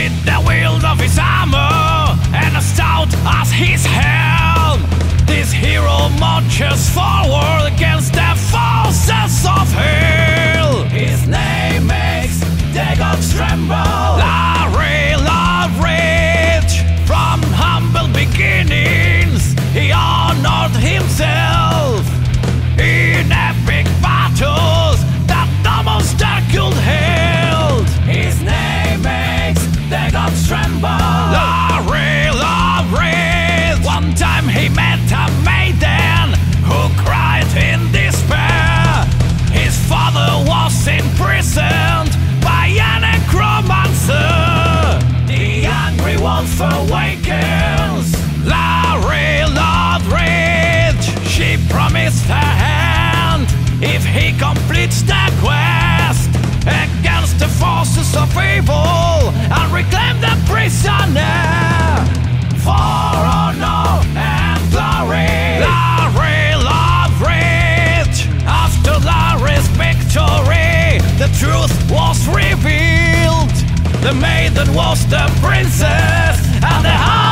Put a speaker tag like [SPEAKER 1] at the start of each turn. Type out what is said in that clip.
[SPEAKER 1] with the wield of his armor and as stout as his helm. This hero marches forward against the forces of hell. His name makes the gods tremble. Larry Loveridge, from humble beginnings, he honored himself in epic battles that the monster could held. His name makes the gods tremble. Larry Loveridge. One time he met a maiden who cried in despair. His father was imprisoned by a necromancer. The angry wolf awakens. Larry Loveridge, she promised her hand if he completes the quest against the forces of evil and reclaim the prisoner for honor and glory. Larry Loveridge. After Larry's victory, the truth was revealed. The maiden was the princess, and the